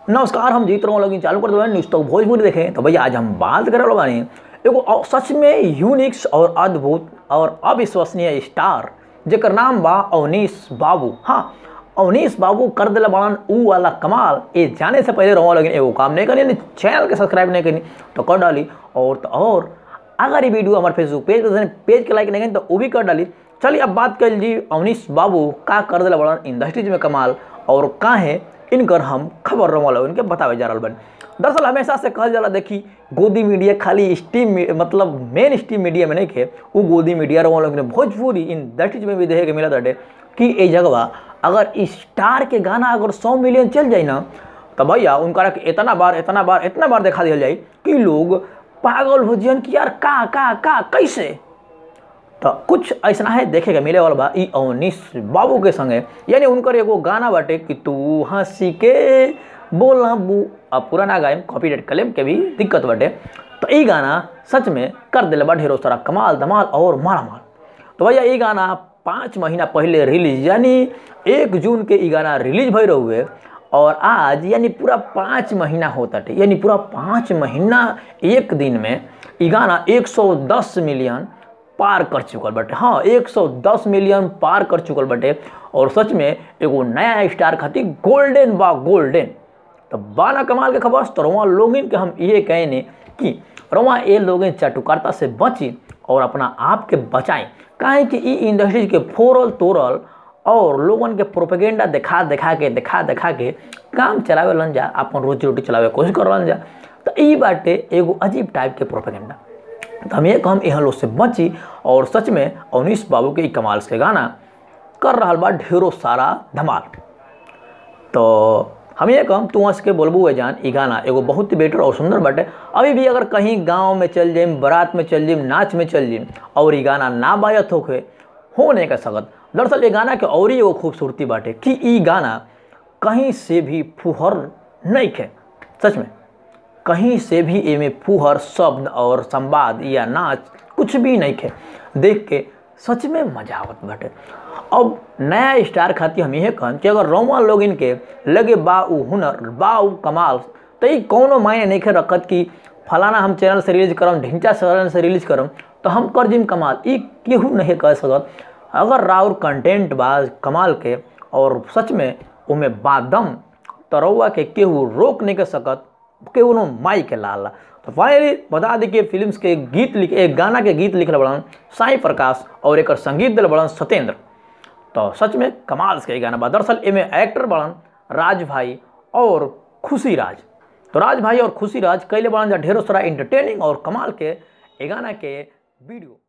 नमस्कार, हम जीत रहा हूँ लगिन चालू कर दो न्यूज़ तो भोजपुरी देखें। तो भैया आज हम बात कर रहे हैं एगो सच में यूनिक्स और अद्भुत और अविश्वसनीय स्टार जेकर नाम बा अवनीश बाबू। हाँ, अवनीश बाबू कर दिला बड़न ऊ वाला कमाल। ये जाने से पहले रहो लगिन एगो काम नहीं करी, चैनल के सब्सक्राइब नहीं करी तो कर डाली। और अगर ये वीडियो हमारे फेसबुक पेज के लाइक नहीं करी तो वो भी कर डाली। चलिए अब बात कर लीजिए अवनीश बाबू का कर दिला बड़न इंडस्ट्रीज में कमाल और का है इनकर हम खबर वाला इनके बतावे जा रहा बन। दरअसल हमेशा से कहल जाला देखी गोदी मीडिया खाली स्ट्रीम मतलब मेन स्ट्रीम मीडिया में नहीं खे, वो गोदी मीडिया रहा भोजपुरी इंडस्ट्रीज में भी देखे के मिला बाटे कि ये जगह अगर स्टार के गाना अगर 100 मिलियन चल जाए ना तो भैया उनका इतना बार दिखा दिया जाए कि लोग पागल हो जाए कि यार का कैसे। तो कुछ ऐसा है देखे के मिले वाला बा ई अवनीश बाबू के संगे, यानी उनकर एगो गाना बाटे कि तू हंसी के बोला बू। अब पूरा ना गायम कॉपीराइट क्लेम के भी दिक्कत बाटे। तो ये गाना सच में कर दिले बा ढेरों सारा कमाल धमाल और मारामाल। तो भैया ये गाना 5 महीना पहले रिलीज यानी 1 जून के ये गाना रिलीज भई हुए और आज यानी पूरा 5 महीना होता है, यानी पूरा 5 महीना एक दिन में ये गाना 110 मिलियन पार कर चुकल बटे। हाँ, 110 मिलियन पार कर चुकल बटे और सच में एगो नया स्टार खातिर गोल्डन बा गोल्डन। तो बाना कमाल के खबर। तो रवा लोगिन के हम ये कहने कि रवा ये लोग चटुकारता से बची और अपना आप के बचाएं, काहे कि ई इंडस्ट्री के फोरल तोरल और लोगन के प्रोपेगेंडा दिखा दिखा के काम चलावे लन जा, अपन रोजी रोटी चलावे कोशिश कर लन जा। तो ई बाटे एगो अजीब टाइप के प्रोपेगेंडा। तो हम ये कहम यहाँ लोग से बची और सच में अवनीश बाबू के कमाल से गाना कर रहा बा ढेरों सारा धमाल। तो हम ये कहम तू हंस के बोलबू जान ई गाना एगो बहुत ही बेटर और सुंदर बाटे। अभी भी अगर कहीं गांव में चल जाइम, बारात में चल जाइम, नाच में चल जाइम और ये गाना ना बायत हो नहीं का सकत। दरअसल ये गाना के और ही एगो खूबसूरती बाटे कि ई गाना कहीं से भी फुहर नहीं खे। सच में कहीं से भी एमे फुहर शब्द और संवाद या नाच कुछ भी नहीं खे, देख के सच में मजा आवत बाटे। अब नया स्टार खातिर हम यह कहन कि अगर रोमा लोग इनके लगे बाऊ हुनर बाऊ कमाल तो ये कोनो मायने नहीं खे रखत कि फलाना हम चैनल से रिलीज करम, ढिंचा चैनल से रिलीज करम तो हम कर जिम कमाल। ये केहू नहीं कह सकत। अगर राउर कंटेंट बाज कमाल के और सच में उमें बादम तो रउआ के केहू रोक नहीं कर सकत के उन्हों माई के लाला। तो फाइनली बता दी कि फिल्म्स के गीत एक गाना के गीत लिखल बड़न साई प्रकाश और एक संगीत दिल बड़न सत्येंद्र। तो सच में कमाल के गाना बा। दरअसल इमें एक्टर बड़न राज भाई और खुशी राज। तो राज भाई और खुशी राज कैले बड़न जा ढेरों सारा एंटरटेनिंग और कमाल के गाना के वीडियो।